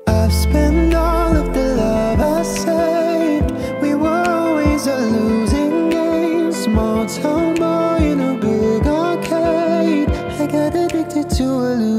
I've spent all of the love I saved. We were always a losing game. Small town boy in a big arcade. I got addicted to a